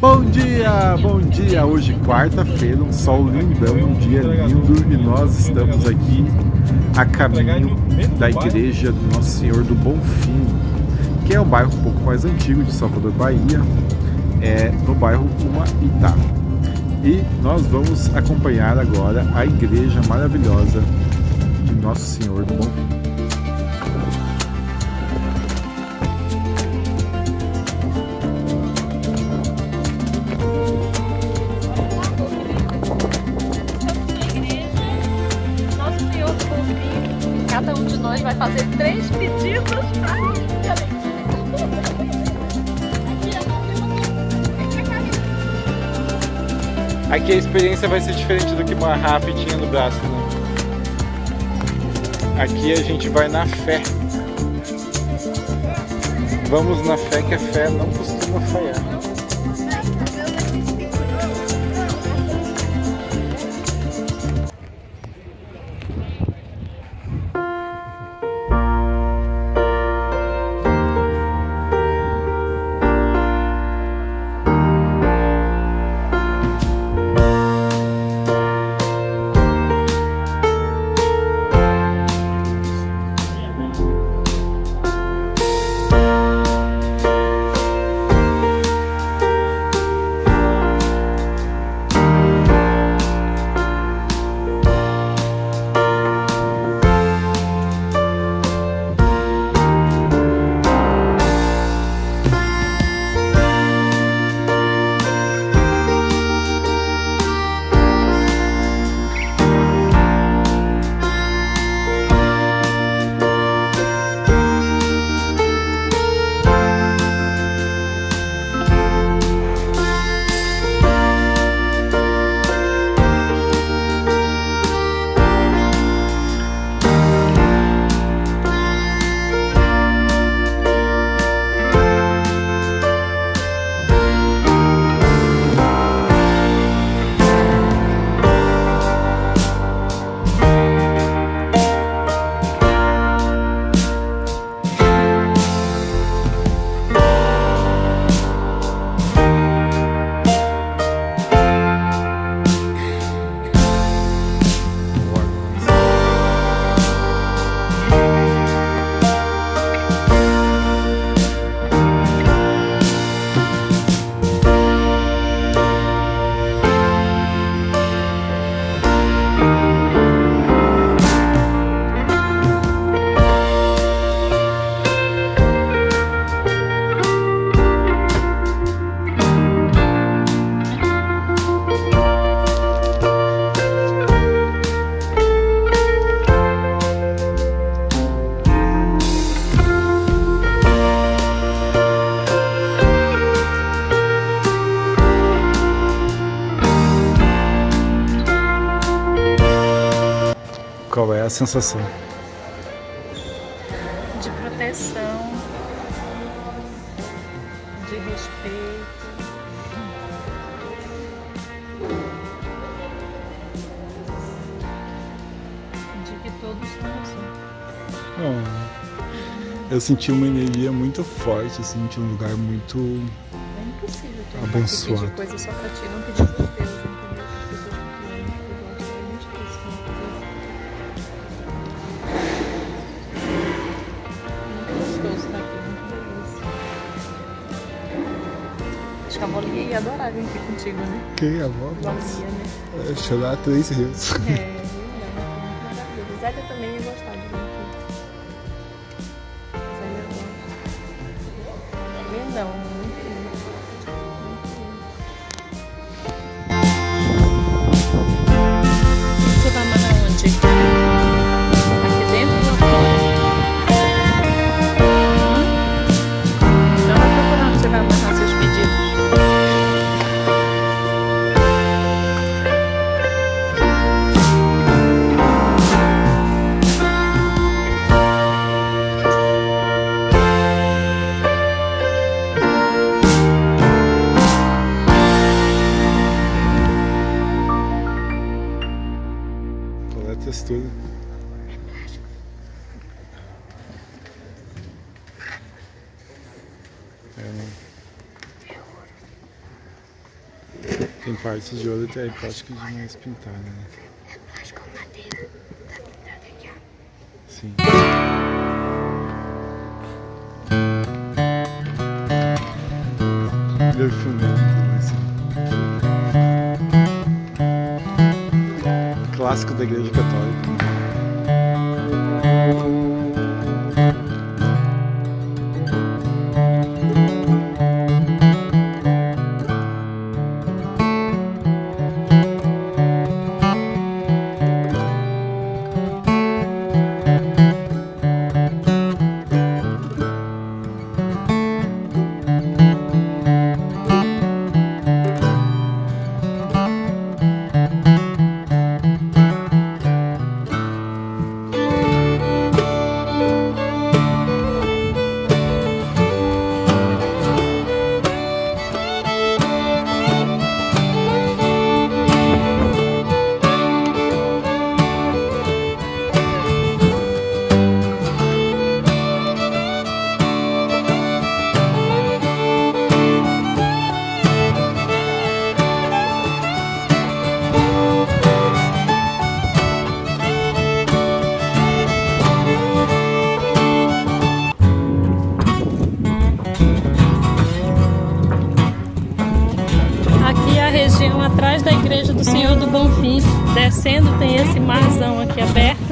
Bom dia! Hoje quarta-feira, um sol lindão, um dia lindo e nós estamos aqui a caminho da igreja do Nosso Senhor do Bonfim, que é um bairro um pouco mais antigo de Salvador, Bahia, no bairro Humaitá. E nós vamos acompanhar agora a igreja maravilhosa de Nosso Senhor do Bonfim. Cada um de nós vai fazer 3 pedidos. Aqui a experiência vai ser diferente do que uma rapidinha no braço, né? Aqui a gente vai na fé. Vamos na fé, que a fé não costuma falhar. Qual é a sensação? De proteção, de respeito, de que todos estão assim. Eu senti uma energia muito forte, assim, de um lugar muito É impossível tu abençoado. pedir coisa só pra ti, não pedir por Deus, entendeu? As pessoas que tu ama, que tu gosta, é muito difícil. Muito gostoso estar aqui, muito delícia. Acho que a Bolinha ia adorar vir aqui contigo, né? Que a avó? Bolinha, né? Eu chorar 3 vezes. É, muito maravilhoso. Zélia também ia gostar de vir aqui. Zélia gosta. Lindão, muito lindo. Você vai amarrar onde? Aqui dentro ou lá fora? Então vai procurar onde você vai amarrar seus pedidos. Olha a textura. Tem partes de ouro e tem plástico de mais pintada, né? Acho que o madeira tá pintado aqui, ó. Sim. Deu filmando assim. Clássico da Igreja Católica. Atrás da Igreja do Senhor do Bonfim, descendo tem esse marzão aqui aberto.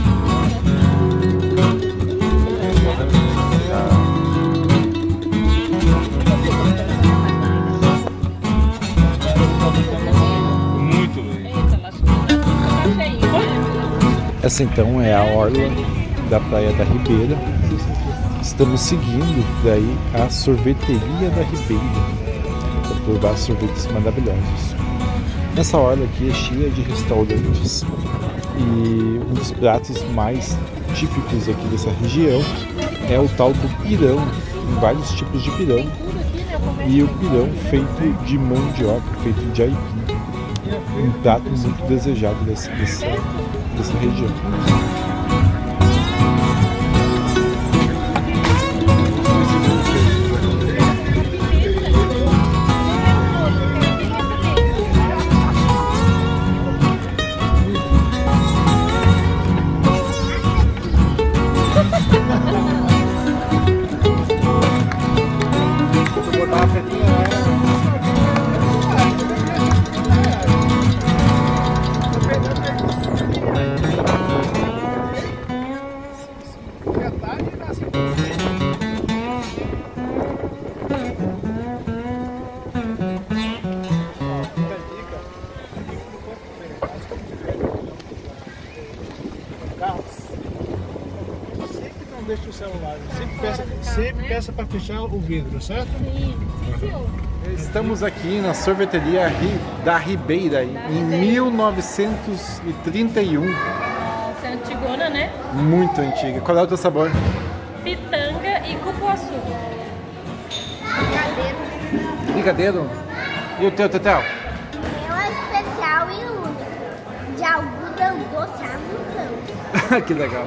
Muito bem. Essa então é a orla da Praia da Ribeira. Estamos seguindo daí a sorveteria da Ribeira para provar sorvetes maravilhosos. Essa orla aqui é cheia de restaurantes e um dos pratos mais típicos aqui dessa região é o tal do pirão. Tem vários tipos de pirão e o pirão feito de mandioca, feito de aipim. Um prato muito desejado dessa região. Deixa o celular, sempre peça para fechar o vidro, certo? Sim, senhor. Estamos aqui na sorveteria da Ribeira em 1931. Nossa, é antigona, né? Muito antiga. Qual é o teu sabor? Pitanga e cupuaçu. Brigadeiro. E o teu, Tetel? Meu é especial e único. De algodão doce algodão. Que legal.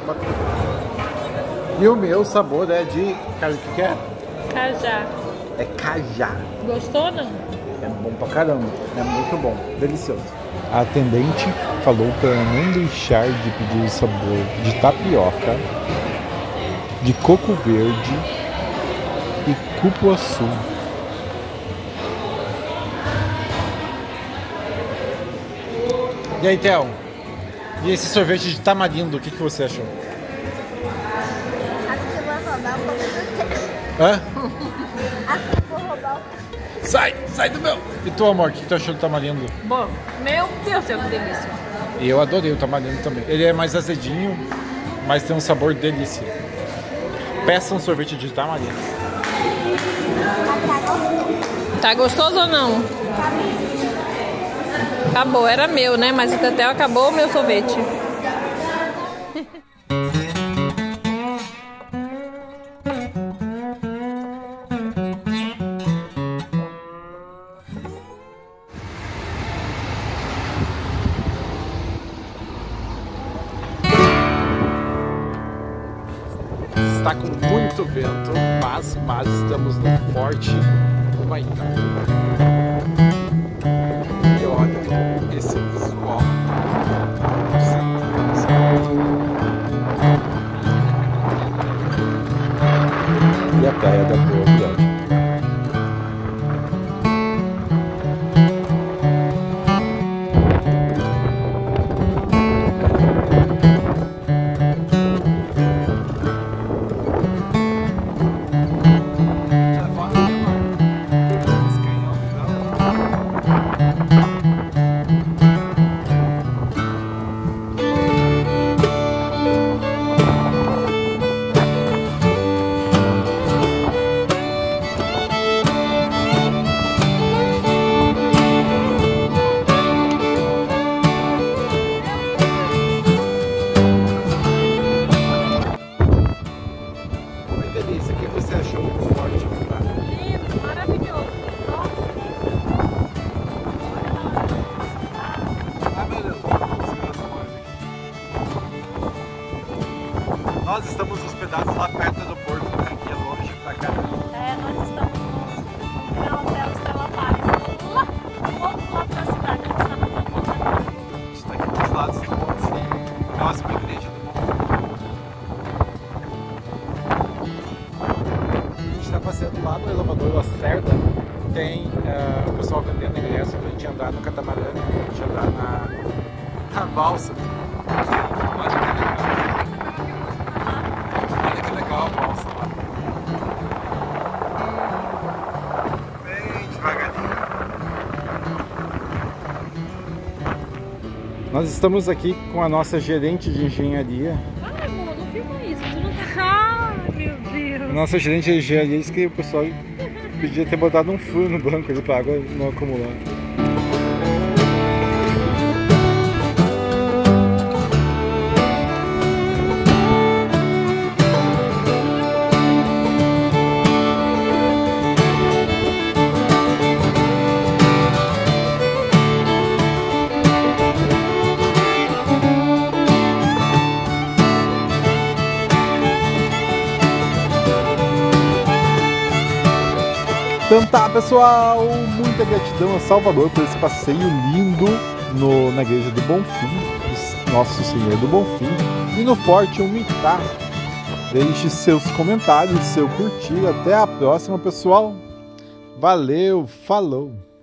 E o meu sabor é de... Cara, o que é? Cajá. É cajá. Gostou, não? É bom pra caramba. É muito bom. Delicioso. A atendente falou para não deixar de pedir o sabor de tapioca, de coco verde e cupuaçu. E aí, Theo? E esse sorvete de tamarindo, o que você achou? Acho que eu vou roubar um pouco do teu. Hã? Acho que eu vou roubar um Sai do meu! E tu, amor, o que tu achou do tamarindo? Bom, meu Deus, que delícia. E eu adorei o tamarindo também. Ele é mais azedinho, mas tem um sabor delícia. Peça um sorvete de tamarindo. Tá gostoso ou não? Acabou, era meu, né? Mas o Tetel acabou o meu sorvete. Está com muito vento, mas estamos no Forte Humaitá. hospedado lá perto do porto, né? Que é longe pra caramba. Nós estamos no Hotel Estrela Paris, lá do outro lado da cidade. A gente está aqui dos lados do Bonfim, próxima à igreja do Bonfim. A gente está passeando lá no elevador Lacerda. Tem o pessoal vendendo ingresso pra gente andar no catamarã, pra gente andar na balsa. Olha que legal a balsa lá. Bem devagarinho. Nós estamos aqui com a nossa gerente de engenharia. Ai, amor, não filma isso, tu não tá... Ah, meu Deus. Nossa gerente de engenharia disse que o pessoal podia ter botado um furo no banco ali pra água não acumular. Então tá, pessoal, muita gratidão a Salvador por esse passeio lindo na igreja do Bonfim, Nosso Senhor do Bonfim, e no Forte Humitá. Deixe seus comentários, seu curtir. Até a próxima, pessoal. Valeu, falou!